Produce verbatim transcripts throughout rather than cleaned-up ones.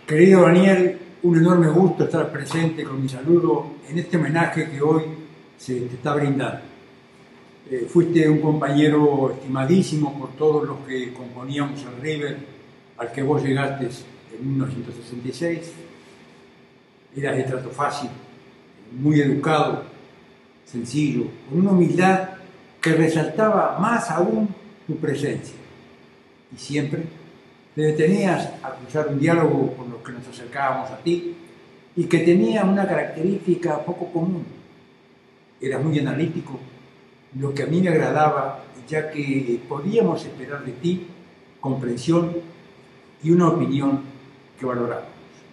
Querido Daniel, un enorme gusto estar presente con mi saludo en este homenaje que hoy se te está brindando. Eh, fuiste un compañero estimadísimo por todos los que componíamos el River, al que vos llegaste en mil novecientos sesenta y seis. Eras de trato fácil, muy educado, sencillo, con una humildad que resaltaba más aún tu presencia. Y siempre te detenías a cruzar un diálogo con los que nos acercábamos a ti y que tenía una característica poco común. Eras muy analítico, lo que a mí me agradaba, ya que podíamos esperar de ti comprensión y una opinión que valorábamos.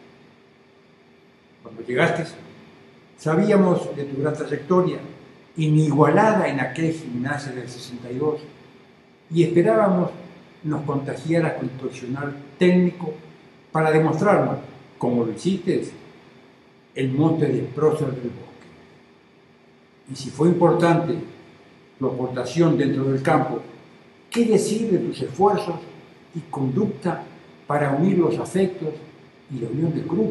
Cuando llegaste, sabíamos de tu gran trayectoria, inigualada en aquel gimnasio del sesenta y dos, y esperábamos nos contagiaras con tu accionar técnico para demostrarnos, como lo hiciste, el monte del prócer del bosque. Y si fue importante tu aportación dentro del campo, ¿qué decir de tus esfuerzos y conducta para unir los afectos y la unión del grupo?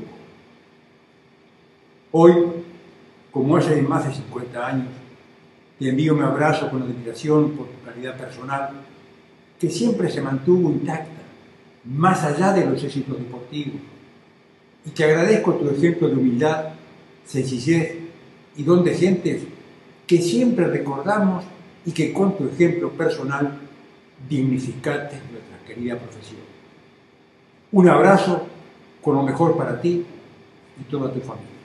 Hoy, como hace más de cincuenta años, te envío mi abrazo con admiración por tu calidad personal, que siempre se mantuvo intacta, más allá de los éxitos deportivos. Y te agradezco tu ejemplo de humildad, sencillez y don de gentes que siempre recordamos y que con tu ejemplo personal dignificaste nuestra querida profesión. Un abrazo con lo mejor para ti y toda tu familia.